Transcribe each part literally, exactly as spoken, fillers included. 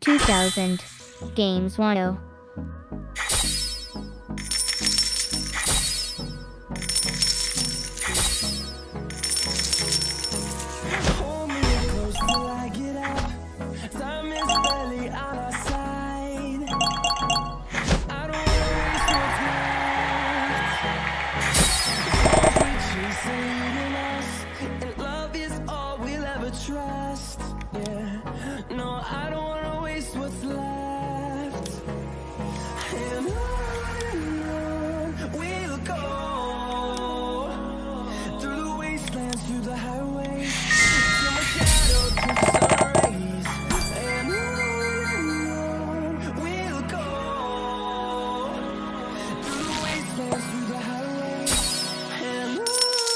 two thousand Games Wano. Trust, yeah. No, I don't wanna waste what's left. And on we'll go through the wastelands, through the highways, till my shadow turns to sun rays. And on we'll go through the wastelands, through the highways, and on.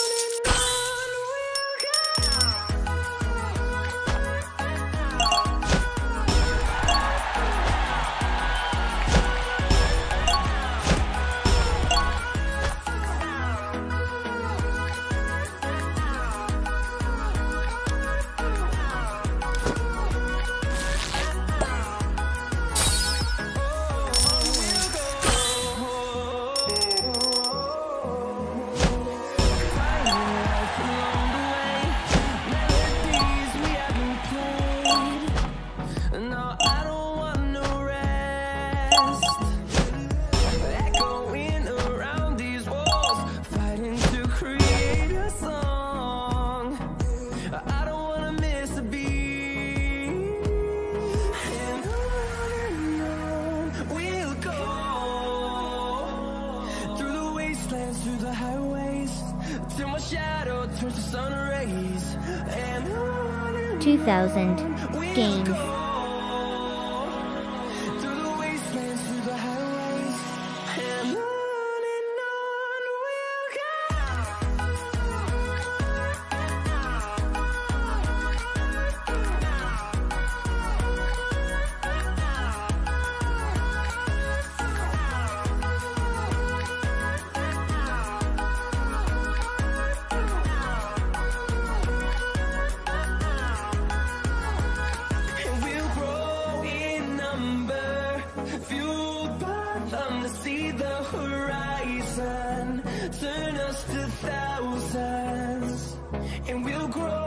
No, I don't want no rest. Echoing around these walls, fighting to create a song. I don't wanna miss a beat. And on and on we'll go through the wastelands, through the highways, till my shadow turns to sun rays. And on and two thousand Games. See the horizon turn us to thousands, and we'll grow.